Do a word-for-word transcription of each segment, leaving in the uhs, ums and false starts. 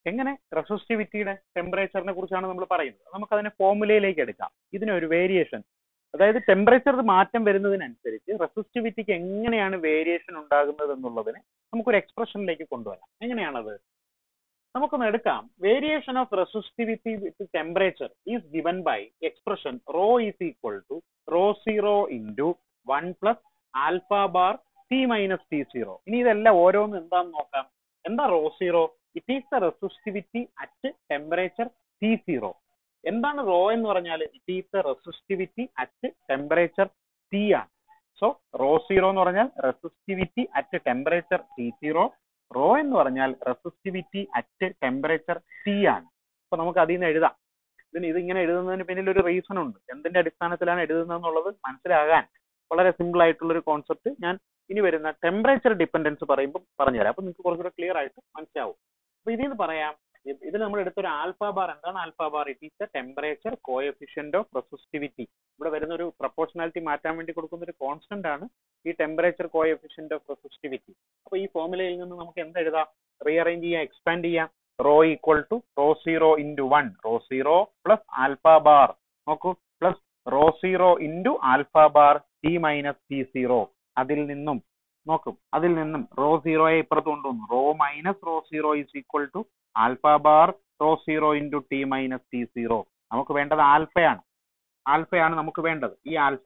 എങ്ങനെ റെസിസ്റ്റിവിറ്റിയുടെ ടെമ്പറേച്ചറിനെ കുറിച്ചാണ് നമ്മൾ പറയുന്നത്. നമുക്ക് അതിനെ ഫോർമുലയിലേക്ക് എടുക്കാം. ഇതിനൊരു വേരിയേഷൻ, അതായത് ടെമ്പറേച്ചർ മാറ്റം വരുന്നതിനനുസരിച്ച് റെസിസ്റ്റിവിറ്റിക്ക് എങ്ങനെയാണ് വേരിയേഷൻ ഉണ്ടാകുന്നത് എന്നുള്ളതിനെ നമുക്കൊരു എക്സ്പ്രഷനിലേക്ക് കൊണ്ടുവരാം. എങ്ങനെയാണത്? നമുക്കൊന്ന് എടുക്കാം. Variation of resistivity with temperature is given by expression rho is equal to rho zero into one plus alpha bar T minus T zero. ഇനി ഇതെല്ലാം ഓരോന്നും എന്താന്ന് നോക്കാം. എന്താ rho zero? It is the resistivity at temperature T zero. എന്താണ് rho എന്ന് പറഞ്ഞാൽ? It is the resistivity at temperature T ആണ്. സോ റോ സീറോ എന്ന് പറഞ്ഞാൽ resistivity at temperature T zero, rho എന്ന് പറഞ്ഞാൽ റെസിസ്റ്റിവിറ്റി അറ്റ് ടെമ്പറേച്ചർ ടി ആണ്. അപ്പൊ നമുക്ക് അതിൽ നിന്ന് എഴുതാം. ഇതിന് ഇതിങ്ങനെ എഴുതുന്നതിന് പിന്നിൽ ഒരു റീസൺ ഉണ്ട്. എന്തിന്റെ അടിസ്ഥാനത്തിലാണ് എഴുതുന്നത് എന്നുള്ളത് മനസ്സിലാകാൻ വളരെ സിമ്പിൾ ആയിട്ടുള്ള ഒരു കോൺസെപ്റ്റ് ഞാൻ ഇനി വരുന്ന ടെമ്പറേച്ചർ ഡിപ്പെൻഡൻസ് പറയുമ്പോൾ പറഞ്ഞുതരാം. അപ്പൊ നിങ്ങൾക്ക് കുറച്ചുകൂടെ ക്ലിയർ ആയിട്ട് മനസ്സിലാവും. അപ്പൊ ഇതിൽ നിന്ന് പറയാം, ഇതിൽ നമ്മൾ എടുത്തൊരു ആൽഫ ബാർ. എന്താണ് alpha bar? It is the temperature coefficient of resistivity. ഇവിടെ വരുന്ന ഒരു പ്രൊപ്പോർഷണാലിറ്റി മാറ്റാൻ വേണ്ടി കൊടുക്കുന്ന ഒരു കോൺസ്റ്റന്റ് ആണ് ഈ ടെമ്പറേച്ചർ കോഎഫിഷ്യന്റ് ഓഫ് റെസിസ്റ്റിവിറ്റി. അപ്പൊ ഈ ഫോർമുലയിൽ നിന്ന് നമുക്ക് എന്ത് എഴുതാം? റീഅറേഞ്ച് ചെയ്യാം, എക്സ്പാൻഡ് ചെയ്യാം. Rho equal to rho zero into one, rho zero plus alpha bar, നോക്കൂ, plus rho zero into alpha bar T minus T zero. അതിൽ നിന്നും നോക്കും, അതിൽ നിന്നും റോ സീറോയെ ഇപ്പുറത്ത് കൊണ്ടുവന്നു. Rho minus rho zero is equal to alpha bar rho zero into T minus T zero. നമുക്ക് വേണ്ടത് ആൽഫയാണ്. ആൽഫയാണ് നമുക്ക് വേണ്ടത്. ഈ ആൽഫ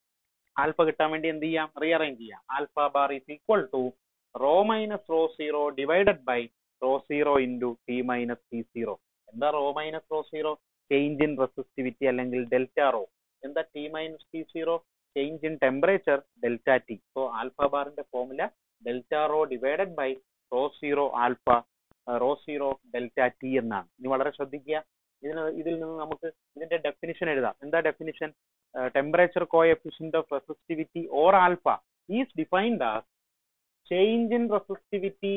ആൽഫ കിട്ടാൻ വേണ്ടി എന്ത് ചെയ്യാം? റീഅറേഞ്ച് ചെയ്യാം. Alpha bar is equal to rho minus rho zero divided by rho zero into T minus T zero. എന്താ rho minus rho zero? Change in resistivity അല്ലെങ്കിൽ ഡെൽറ്റ റോ. എന്താ T minus T zero? Change in temperature delta T. So alpha ബാറിന്റെ formula delta rho divided by rho zero alpha rho zero delta T എന്നാണ്. ഇനി വളരെ ശ്രദ്ധിക്കുക. ഇതിന് ഇതിൽ നിന്ന് നമുക്ക് ഇതിന്റെ ഡെഫിനിഷൻ എഴുതാം. എന്താ definition? Temperature coefficient of resistivity or alpha is defined as change in resistivity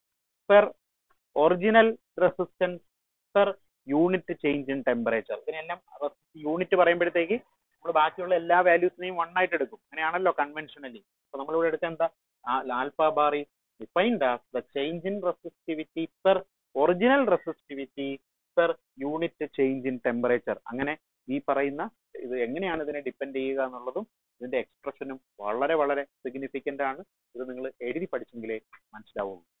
per original resistance per unit change in temperature. ഇതിനെല്ലാം യൂണിറ്റ് പറയുമ്പോഴത്തേക്ക് നമ്മൾ ബാക്കിയുള്ള എല്ലാ വാല്യൂസിനെയും വൺ ആയിട്ട് എടുക്കും. അങ്ങനെയാണല്ലോ കൺവെൻഷനലി. അപ്പൊ നമ്മളിവിടെ എടുക്കാൻ എന്താ? Alpha bar is defined as the change in resistivity per original resistivity per unit change in temperature. അങ്ങനെ ഈ പറയുന്ന ഇത് എങ്ങനെയാണ് ഇതിനെ ഡിപ്പെൻഡ് ചെയ്യുക എന്നുള്ളതും ഇതിന്റെ എക്സ്പ്രഷനും വളരെ വളരെ സിഗ്നിഫിക്കന്റ് ആണ്. ഇത് നിങ്ങൾ എഴുതി പഠിച്ചെങ്കിലേ മനസ്സിലാവുള്ളൂ.